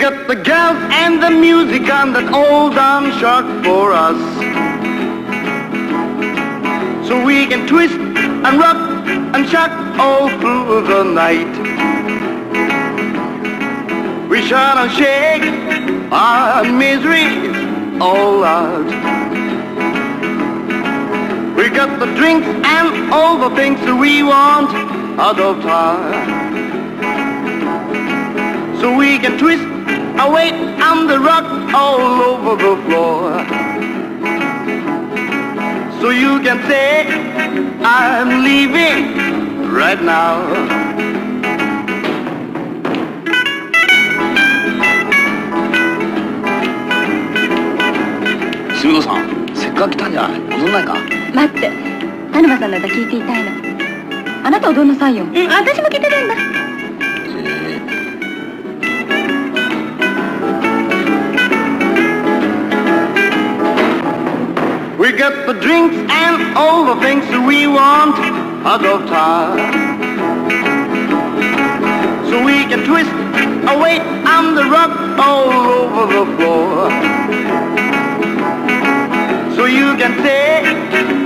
got the girls and the music and that old damn shark for us. So we can twist and rock and shock all through the night. We shout and shake our misery all out. We got the drinks and all the things that we want out of town. So we can twist our weight and the rock all over the floor. So you can say, I'm leaving right now. 杉野さん、せっかく来たんじゃない？踊んないか？ 待って、田沼さんだったら聞いていたいの。あなた踊んなさいよ。私も聞いてるんだ。 We got the drinks and all the things that we want out of town. So we can twist our weight and the rock all over the floor. So you can say,